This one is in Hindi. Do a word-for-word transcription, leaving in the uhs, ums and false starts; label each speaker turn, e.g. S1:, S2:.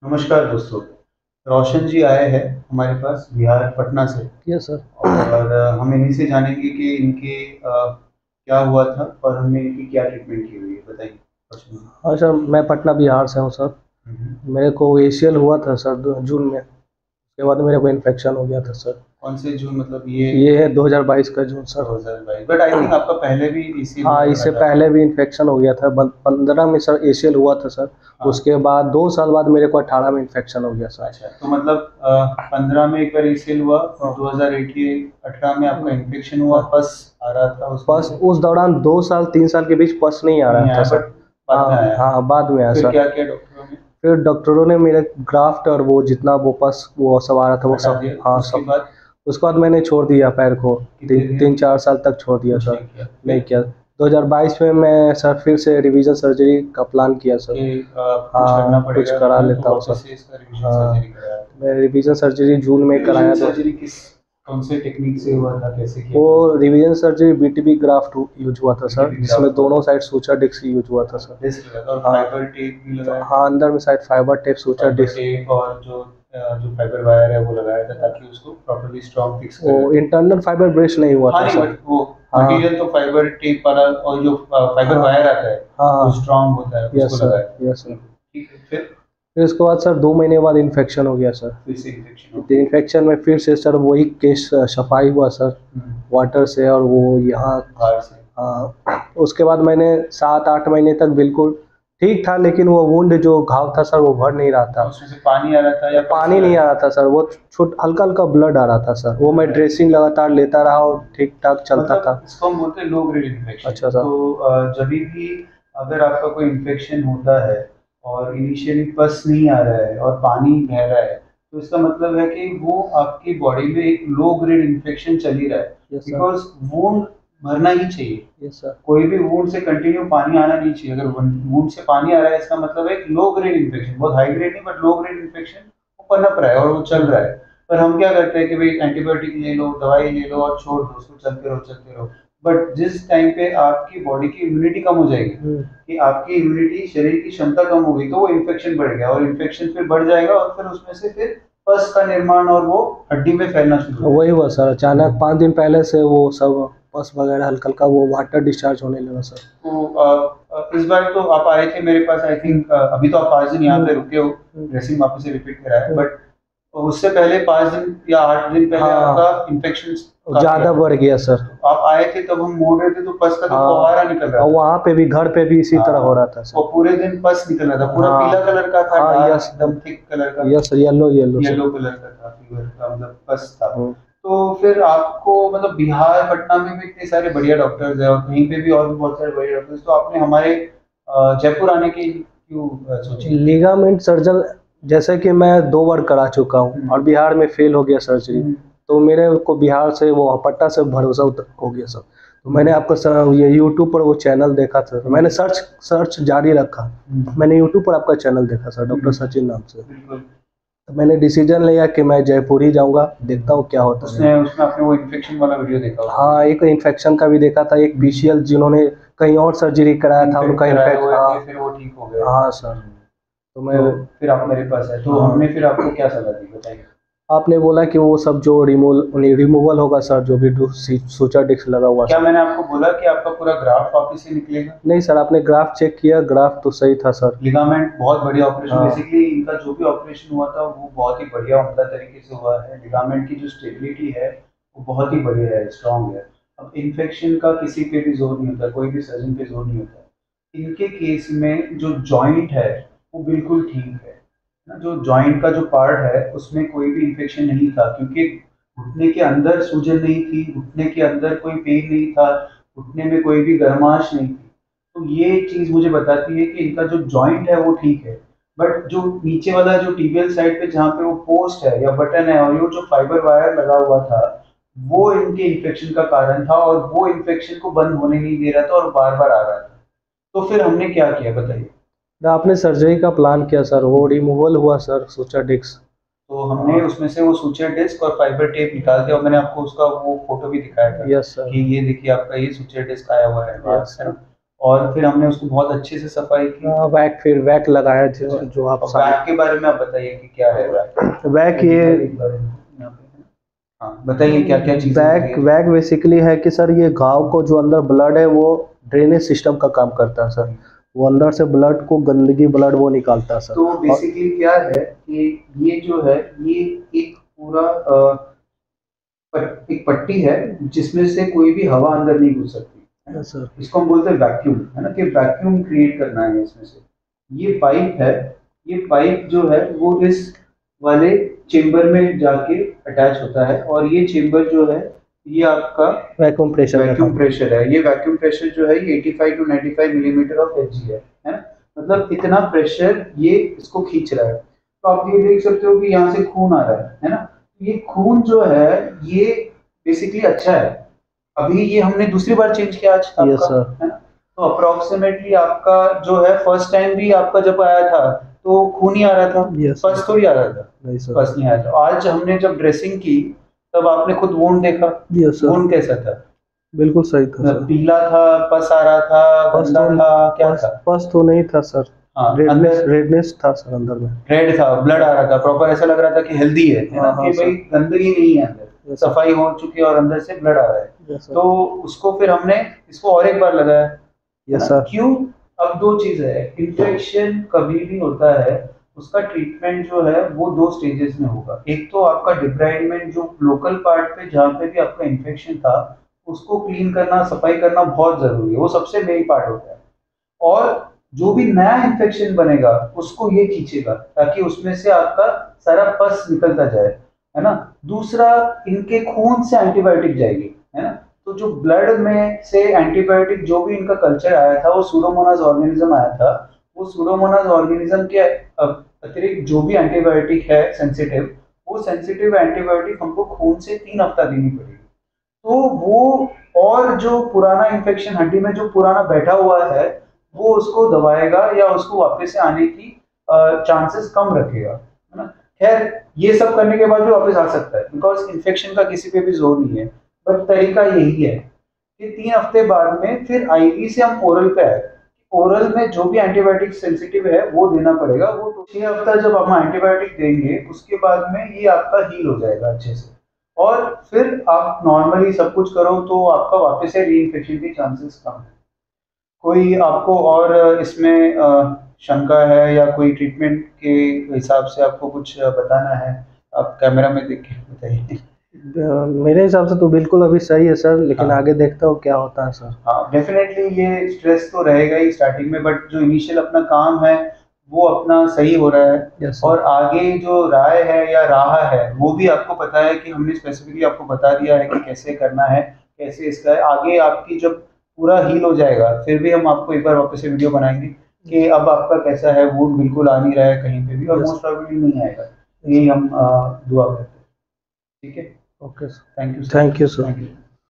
S1: नमस्कार दोस्तों। रोशन जी आए हैं हमारे पास बिहार पटना से।
S2: Yes sir.
S1: और अ, हम इन्हीं से जानेंगे कि इनके अ, क्या हुआ था और हमने इनकी क्या ट्रीटमेंट की हुई है। बताइए रोशन जी।
S2: हाँ सर, मैं पटना बिहार से हूँ सर।
S1: हम्म।
S2: मेरे को एशियल हुआ था सर दो- जून में। उसके बाद मेरे को इन्फेक्शन हो गया था सर।
S1: कौन से जून मतलब ये
S2: ये है दो हज़ार बाईस का जून सर।
S1: दो हज़ार बाईस, बट आई थिंक आपका पहले भी इसी
S2: हाँ,
S1: हुआ
S2: इससे
S1: था।
S2: पहले भी इन्फेक्शन हो गया था। पंद्रह में सर एशियल हुआ था सर।
S1: हाँ।
S2: उसके बाद दो साल बाद मेरे को अठारह में इन्फेक्शन हो गया सर।
S1: अच्छा, तो मतलब पंद्रह में एक बार ईसीएल हुआ और दो हज़ार अठारह में आपका इन्फेक्शन हुआ,
S2: हाँ,
S1: पस आ रहा था उसमें
S2: बस
S1: से।
S2: उस दौरान दो साल तीन साल के बीच पस नहीं आ
S1: नहीं
S2: रहा था
S1: आया
S2: सर।
S1: बट बाद में
S2: हाँ
S1: आया।
S2: हाँ, बाद में
S1: तो
S2: आया
S1: फिर
S2: सर।
S1: क्या किया डॉक्टरों ने?
S2: फिर डॉक्टरों ने मेरे ग्राफ्ट और वो जितना वो पस वो सब आ रहा था वो
S1: हटा
S2: सब,
S1: दिया
S2: हाँ
S1: उसके
S2: सब।
S1: बाद?
S2: उसके बाद मैंने छोड़ दिया पैर को। ती,
S1: कितने दिन?
S2: तीन चार साल तक छोड़ दिया
S1: कुछ
S2: सर।
S1: नहीं किया
S2: नहीं
S1: फिर?
S2: किया। दो हज़ार बाईस में मैं सर फिर से रिवीजन सर्जरी का प्लान किया सर।
S1: कि आ, कुछ करना
S2: हाँ, कुछ
S1: पड़ेगा
S2: करा
S1: इसमें, तो
S2: लेता हूँ सर।
S1: वापस से इसका रिवीजन सर्जरी
S2: हाँ,
S1: कराया।
S2: मैं रिवीजन सर्जरी जून में
S1: रिवीजन
S2: कराया तो
S1: सर्जरी किस कौन से टेक्निक से हुआ था, कैसे किया
S2: वो
S1: था?
S2: Revision surgery BTB graft use हुआ था सर,
S1: बीटीपी
S2: जिसमें
S1: ग्राफ्ट
S2: दोनों
S1: हुआ
S2: साइड सूचर डिस्क यूज हुआ था
S1: था,
S2: सर।
S1: डिस्क लगा था और
S2: हाँ
S1: फाइबर टेप भी लगाया था।
S2: हाँ, अंदर में शायद fibre tape suture
S1: fibre
S2: disc.
S1: Tape और जो आ, जो फाइबर वायर है वो लगाया था ताकि उसको प्रॉपर्ली स्ट्रॉन्ग फिक्स
S2: वो
S1: करे।
S2: इंटरनल फाइबर ब्रेस नहीं हुआ
S1: हाँ
S2: था
S1: नहीं,
S2: सर।
S1: बट वो
S2: हाँ
S1: मटेरियल तो फाइबर टेप वाला और जो फाइबर
S2: हाँ
S1: वायर आता है जो
S2: हाँ।
S1: स्ट्रॉन्ग होता है उसको
S2: यस सर।
S1: लगाया था।
S2: Yes sir.
S1: बिल्कुल ठीक है। फिर
S2: फिर उसके बाद सर दो महीने बाद इन्फेक्शन हो गया सर।
S1: फिर से इन्फेक्शन हो
S2: तो इन्फेक्शन में फिर से सर वही केस सफाई हुआ सर
S1: गया
S2: वाटर से, और वो यहाँ।
S1: बाहर से।
S2: हाँ, उसके बाद मैंने सात आठ महीने तक बिल्कुल ठीक था, लेकिन वो वुंड जो घाव था सर वो भर नहीं रहा था।
S1: उसमें से पानी आ रहा था या
S2: पानी नहीं आ रहा था सर, वो छोट हल्का हल्का ब्लड आ रहा था सर। वो मैं ड्रेसिंग लगातार लेता रहा और ठीक ठाक चलता था।
S1: मतलब इसको हम बोलते हैं लो ग्रेड इन्फेक्शन।
S2: अच्छा सर।
S1: तो अ, जब भी अगर आपका कोई इन्फेक्शन होता है और इनिशियली पस नहीं आ रहा है और पानी बह रहा है, तो इसका मतलब है कि वो आपकी बॉडी में एक लो ग्रेड इन्फेक्शन चल ही रहा है।
S2: Yes sir.
S1: बिकॉज वूंड भरना ही चाहिए।
S2: Yes sir.
S1: कोई भी वूंड से कंटिन्यू पानी आना नहीं चाहिए। अगर वूंड से पानी आ रहा है इसका मतलब है लो ग्रेड इन्फेक्शन, बहुत हाई ग्रेड नहीं बट लो ग्रेड इन्फेक्शन वो पनप रहा है और वो चल रहा है। पर हम क्या करते हैं कि भाई एंटीबायोटिक ले लो, दवाई ले लो और छोड़ दो उसको, चलते रहो चलते रहो। बट जिस टाइम पे आपकी बॉडी की इम्यूनिटी कम हो जाएगी,
S2: हम्म।
S1: कि आपकी इम्यूनिटी शरीर की क्षमता कम हो गई, तो वो इन्फेक्शन बढ़ गया और इन्फेक्शन फिर बढ़ जाएगा और फिर उसमें से फिर पस का निर्माण और वो हड्डी में फैलना शुरू हो
S2: वही
S1: जाएगा।
S2: हुआ सर, अचानक पाँच दिन पहले से वो सब पस वगैरह हल्का हल्का वो वाटर डिस्चार्ज होने लगा सर।
S1: तो अ, अ, इस बार तो आप आए थे मेरे पास, आई थिंक अभी तो आप पाँच दिन यहाँ पे रुके हो, ड्रेसिंग वापस से रिपीट करा है, बट उससे पहले पाँच दिन या आठ दिन पहले
S2: हाँ,
S1: आपका इन्फेक्शन
S2: ज्यादा बढ़ गया सर।
S1: तो आप आए थे तब हम मोड़ रहे थे तो पस का तो
S2: हाँ,
S1: फव्वारा निकल रहा
S2: और
S1: था।
S2: वहाँ पे भी घर पे भी इसी तरह
S1: हाँ,
S2: हो रहा था सर।
S1: और पूरे दिन पस निकल रहा था, पूरा
S2: हाँ
S1: पीला कलर का था,
S2: हाँ।
S1: Dark
S2: yes.
S1: एकदम थिक कलर का,
S2: yes sir, yellow yellow sir.
S1: Yellow colour का था, फीवर का मतलब पस था।
S2: हम्म।
S1: तो फिर आपको मतलब बिहार पटना में भी इतने सारे बढ़िया डॉक्टर्स हैं और कहीं पे भी और भी बहुत सारे बढ़िया डॉक्टर्स, तो आपने हमारे अ, जयपुर आने की क्यों अ, सोची?
S2: लिगामेंट सर्जन जैसे कि मैं दो बार करा चुका हूँ
S1: हम्म।
S2: और बिहार में फेल हो गया सर्जरी।
S1: हम्म।
S2: तो मेरे को बिहार से वो पटना से भरोसा उत- हो गया सर। तो मैंने आपका सर ये यूट्यूब पर वो चैनल देखा था, तो मैंने सर्च सर्च जारी रखा।
S1: हम्म।
S2: मैंने यूट्यूब पर आपका चैनल देखा सर, डॉक्टर
S1: हम्म।
S2: सचिन नाम से।
S1: बिल्कुल।
S2: तो मैंने डिसीजन लिया कि मैं जयपुर ही जाऊंगा, देखता हूँ क्या होता है।
S1: उसने उसमें आपने वो इन्फेक्शन वाला वीडियो देखा होगा।
S2: हाँ, एक इन्फेक्शन का भी देखा था, एक पीसीएल जिन्होंने कहीं और सर्जरी कराया था
S1: इन्फेक्ट
S2: उनका
S1: कराए
S2: इन्फेक्ट।
S1: हुए
S2: हाँ
S1: थे फिर वो ठीक हो गए।
S2: हाँ सर। तो मैं,
S1: तो फिर आप मेरे पास है तो
S2: हाँ,
S1: हमने फिर आपको क्या सलाह दी, बताइए।
S2: आपने बोला कि वो सब जो रिमूव रिमूवल होगा सर, जो भी सूचर डिस्क लगा हुआ
S1: क्या
S2: सर।
S1: मैंने आपको बोला कि आपका पूरा ग्राफ वापस से निकलेगा?
S2: नहीं सर, आपने ग्राफ चेक किया, ग्राफ तो सही था सर।
S1: लिगामेंट बहुत बढ़िया ऑपरेशन,
S2: हाँ।
S1: बेसिकली इनका जो भी ऑपरेशन हुआ था वो बहुत ही बढ़िया उम्दा तरीके से हुआ है। लिगामेंट की जो स्टेबिलिटी है वो बहुत ही बढ़िया है, स्ट्रांग है। अब इन्फेक्शन का किसी पे भी जोर नहीं होता, कोई भी सर्जन पे जोर नहीं होता। इनके केस में जो जॉइंट है वो बिल्कुल ठीक है ना, जो जॉइंट का जो पार्ट है उसमें कोई भी इन्फेक्शन नहीं था, क्योंकि घुटने के अंदर सूजन नहीं थी, घुटने के अंदर कोई पेन नहीं था, घुटने में कोई भी गर्माश नहीं थी। तो ये चीज मुझे बताती है कि इनका जो जॉइंट है वो ठीक है। बट जो नीचे वाला जो टीबियल साइड पे जहाँ पे वो पोस्ट है या बटन है और ये जो फाइबर वायर लगा हुआ था, वो इनके इन्फेक्शन का कारण था और वो इन्फेक्शन को बंद होने नहीं दे रहा था और बार बार आ रहा था। तो फिर हमने क्या किया, बताइए।
S2: तो आपने सर्जरी का प्लान किया सर, वो रिमूवल हुआ सर सूचर डिस्क।
S1: तो हमने उसमें से वो सूचर डिस्क और फाइबर टेप निकाल दिया और मैंने आपको उसका वो फोटो भी दिखाया था
S2: यस सर।
S1: कि ये देखिए आपका ये सूचर डिस्क आया हुआ है बाहर
S2: यस
S1: है ना। और फिर हमने उसको बहुत अच्छे से सफाई की।
S2: हाँ, वैक फिर वैक लगाया जो जो आप
S1: और वैक के बारे में आप बताइए कि क्या है वैक।
S2: वैक ये
S1: एक बार यहाँ पे, हाँ बताइए क्या क्या चीजें
S2: वैक
S1: होती है।
S2: वैक बेसिकली है कि सर ये घाव को जो अंदर ब्लड है वो ड्रेनेज सिस्टम का काम करता है सर, वो अंदर से ब्लड को गंदगी ब्लड वो निकालता है सर।
S1: तो बेसिकली क्या है कि ये जो है ये एक पूरा अ, पट, एक पट्टी है जिसमें से कोई भी हवा अंदर नहीं घुस सकती है ना?
S2: सर
S1: इसको हम बोलते हैं वैक्यूम, है ना, कि वैक्यूम क्रिएट करना है इसमें से। ये पाइप है, ये पाइप जो है वो इस वाले चेम्बर में जाके अटैच होता है, और ये चेम्बर जो है ये आपका
S2: वैक्यूम प्रेशर
S1: वैक्यूम प्रेशर है। ये वैक्यूम प्रेशर जो है ये पचासी टू पचानवे मिलीमीटर ऑफ एच जी है है ना? मतलब इतना प्रेशर ये इसको खींच रहा है। तो आप ये देख सकते हो कि यहाँ से खून आ रहा है है ना? ये खून जो है ये बेसिकली अच्छा है। अभी ये हमने दूसरी बार चेंज किया आज
S2: यस
S1: आपका,
S2: सर।
S1: है ना? तो अप्रोक्सीमेटली आपका जो है फर्स्ट टाइम भी आपका जब आया था तो खून ही आ रहा था,
S2: यस
S1: फर्स्ट थोड़ी आ रहा था,
S2: नहीं सर।
S1: फर्स्ट नहीं आया था। आज हमने जब ड्रेसिंग की तब आपने खुद वोंड देखा,
S2: यस सर,
S1: वोंड कैसा था?
S2: बिल्कुल सही था सर।
S1: पीला था, पस आ रहा था,
S2: पस
S1: गंदा
S2: तो
S1: था, क्या
S2: पस,
S1: था?
S2: पस तो नहीं था सर,
S1: हाँ,
S2: रेडनेस
S1: अंदर
S2: रेडनेस था सर अंदर में।
S1: रेड था, ब्लड आ रहा था प्रॉपर, ऐसा लग रहा था कि हेल्दी है है ना,
S2: हाँ, हाँ,
S1: कि भाई
S2: सर।
S1: गंदगी नहीं है अंदर,
S2: यस सर।
S1: सफाई हो चुकी है और अंदर से ब्लड आ रहा है।
S2: Yes sir.
S1: तो उसको फिर हमने इसको और एक बार लगाया, है
S2: यस
S1: ना?
S2: सर।
S1: क्यों? अब दो चीज है, इन्फेक्शन कभी भी होता है उसका ट्रीटमेंट जो है वो दो स्टेजेस में होगा। एक तो आपका डिब्राइडमेंट, जो लोकल पार्ट पे जहाँ पे भी आपका इन्फेक्शन था उसको क्लीन करना, सफाई करना बहुत जरूरी है, वो सबसे मेन पार्ट होता है। और जो भी नया इन्फेक्शन बनेगा उसको ये खींचेगा ताकि उसमें से आपका सारा पस निकलता जाए, है ना? दूसरा, इनके खून से एंटीबायोटिक जाएगी, है ना? तो जो ब्लड में से एंटीबायोटिक जो भी इनका कल्चर आया था वो सूडोमोनास ऑर्गेनिज्म आया था, वो सूडोमोनास ऑर्गेनिज्म के अतिरिक्त जो भी एंटीबायोटिक है सेंसिटिव, वो सेंसिटिव एंटीबायोटिक हमको खून से तीन हफ्ता देनी पड़ेगी। तो वो, और जो पुराना इन्फेक्शन हड्डी में जो पुराना बैठा हुआ है वो उसको दबाएगा या उसको वापस से आने की चांसेस कम रखेगा, है ना? खैर, ये सब करने के बाद भी वापस आ सकता है, बिकॉज इन्फेक्शन का किसी पे भी जोर नहीं है, बट तरीका यही है कि तीन हफ्ते बाद में फिर आईवी से हम ओरल पे आए। ओरल में जो भी एंटीबायोटिक सेंसिटिव है वो देना पड़ेगा। वो तो छह हफ्ता जब हम एंटीबायोटिक देंगे उसके बाद में ये आपका हील हो जाएगा अच्छे से, और फिर आप नॉर्मली सब कुछ करो तो आपका वापस से री इन्फेक्शन के चांसेस कम है। कोई आपको और इसमें अ, शंका है या कोई ट्रीटमेंट के हिसाब से आपको कुछ बताना है? आप कैमरा में देख के बताइए।
S2: अ, मेरे हिसाब से तो बिल्कुल अभी सही है सर, लेकिन
S1: हाँ।
S2: आगे देखता हूँ क्या होता है सर।
S1: हाँ, डेफिनेटली ये स्ट्रेस तो रहेगा ही स्टार्टिंग में, बट जो इनिशियल अपना काम है वो अपना सही हो रहा है।
S2: Yes sir.
S1: और आगे जो राय है या राह है वो भी आपको पता है कि हमने स्पेसिफिकली आपको बता दिया है कि कैसे करना है, कैसे इसका है। आगे आपकी जब पूरा हील हो जाएगा फिर भी हम आपको एक बार वापस से वीडियो बनाएंगे कि अब आपका कैसा है, वुंड बिल्कुल आ नहीं रहा है कहीं पे भी, और
S2: Yes.
S1: मोस्ट प्रोबेबली नहीं आएगा। यही हम अ, दुआ करते हैं। ठीक है,
S2: okay sir,
S1: thank you sir.
S2: Thank you sir.
S1: Thank you.